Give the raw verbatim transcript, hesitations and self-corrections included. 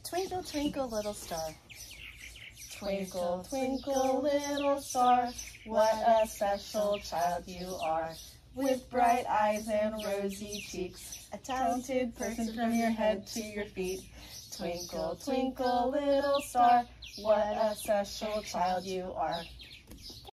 Twinkle, twinkle, little star. Twinkle, twinkle, little star, what a special child you are. With bright eyes and rosy cheeks, a talented person from your head to your feet. Twinkle, twinkle, little star, what a special child you are.